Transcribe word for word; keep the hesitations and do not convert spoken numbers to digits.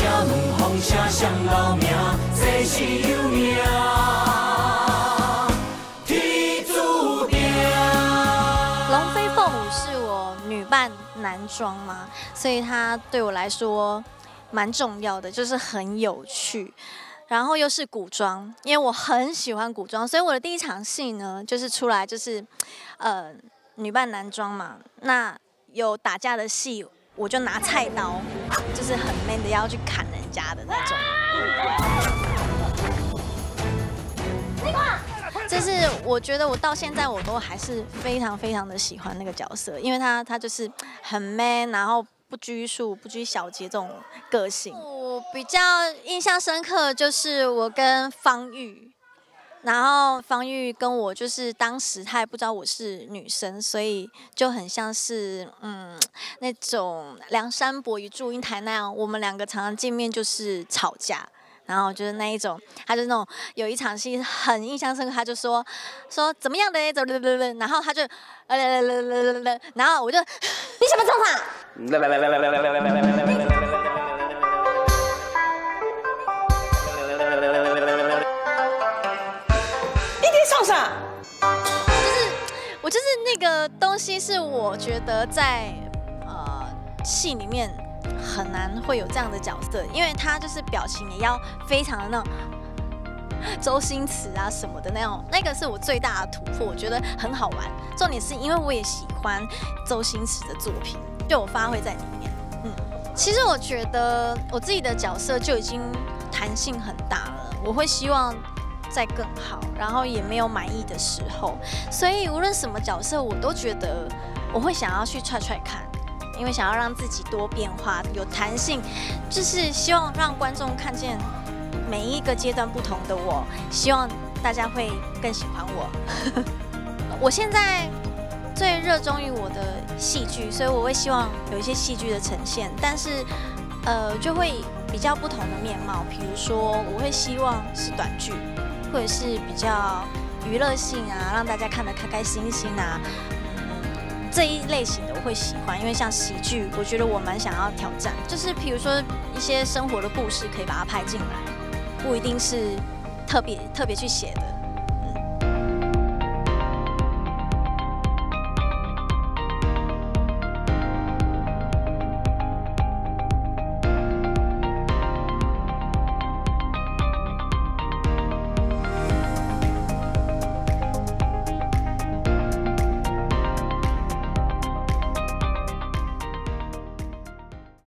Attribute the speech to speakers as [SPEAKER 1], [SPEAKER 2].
[SPEAKER 1] 问风声谁留名？世事有命，天注定。
[SPEAKER 2] 龙飞凤舞是我女扮男装嘛，所以它对我来说蛮重要的，就是很有趣。 然后又是古装，因为我很喜欢古装，所以我的第一场戏呢，就是出来就是，呃，女扮男装嘛。那有打架的戏，我就拿菜刀，就是很 man 的要去砍人家的那种。这是我觉得我到现在我都还是非常非常的喜欢那个角色，因为他他就是很 man， 然后。 不拘束、不拘小节这种个性，我比较印象深刻就是我跟方玉，然后方玉跟我就是当时他也不知道我是女生，所以就很像是嗯那种梁山伯与祝英台那样，我们两个常常见面就是吵架。 然后就是那一种，他就那种有一场戏很印象深刻，他就说说怎么样的，怎么的，然后他就呃，然后我就你什么状况？你在唱啥？就是我就是那个东西，是我觉得在呃戏里面。 很难会有这样的角色，因为他就是表情也要非常的那种周星驰啊什么的那种，那个是我最大的突破，我觉得很好玩。重点是因为我也喜欢周星驰的作品，就我发挥在里面。嗯，其实我觉得我自己的角色就已经弹性很大了，我会希望再更好，然后也没有满意的时候，所以无论什么角色，我都觉得我会想要去踹踹看。 因为想要让自己多变化、有弹性，就是希望让观众看见每一个阶段不同的我，希望大家会更喜欢我。我现在最热衷于我的戏剧，所以我会希望有一些戏剧的呈现，但是呃就会比较不同的面貌。比如说，我会希望是短剧，或者是比较娱乐性啊，让大家看得开开心心啊。 这一类型的我会喜欢，因为像喜剧，我觉得我蛮想要挑战，就是比如说一些生活的故事，可以把它拍进来，不一定是特别特别去写的。